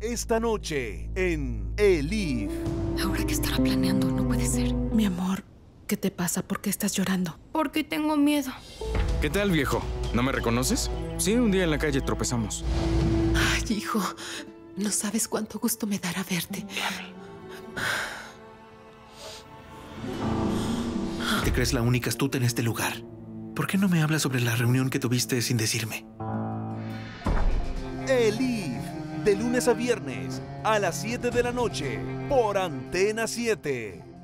esta noche en Elif. ¿Ahora qué estará planeando? No puede ser. Mi amor, ¿qué te pasa? ¿Por qué estás llorando? Porque tengo miedo. ¿Qué tal, viejo? ¿No me reconoces? Sí, un día en la calle tropezamos. Ay, hijo, no sabes cuánto gusto me dará verte. ¿Te crees la única astuta en este lugar? ¿Por qué no me hablas sobre la reunión que tuviste sin decirme? Elif, de lunes a viernes a las 7 de la noche por Antena 7.